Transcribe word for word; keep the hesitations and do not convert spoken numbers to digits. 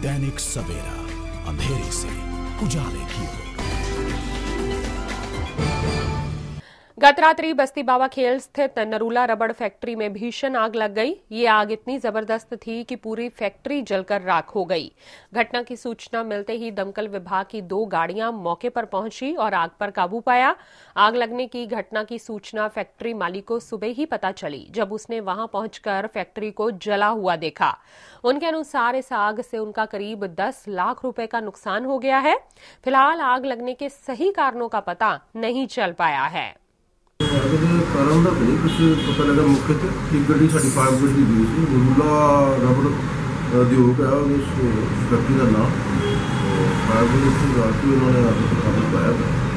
दैनिक सवेरा, अंधेरे से उजाले की ओर। गत रात्रि बस्ती बावा खेल स्थित नरूला रबड़ फैक्ट्री में भीषण आग लग गई। ये आग इतनी जबरदस्त थी कि पूरी फैक्ट्री जलकर राख हो गई। घटना की सूचना मिलते ही दमकल विभाग की दो गाड़ियां मौके पर पहुंची और आग पर काबू पाया। आग लगने की घटना की सूचना फैक्ट्री मालिक को सुबह ही पता चली, जब उसने वहां पहुंचकर फैक्ट्री को जला हुआ देखा। उनके अनुसार इस आग से उनका करीब दस लाख रुपए का नुकसान हो गया है। फिलहाल आग लगने के सही कारणों का पता नहीं चल पाया है। कारण का नहीं कुछ पता लगा। मुख्य एक गड्डी साड़ी फायर गड्डी दी थी, नरूला रबड़ उद्योग है उस फैक्ट्री का नाम। फायर ब्रिगेड रात को उन्होंने आगे काबू पाया।